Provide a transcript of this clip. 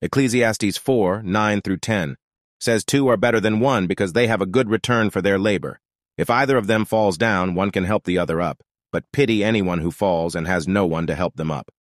Ecclesiastes 4:9-10 says 2 are better than 1 because they have a good return for their labor. If either of them falls down, one can help the other up, but pity anyone who falls and has no one to help them up.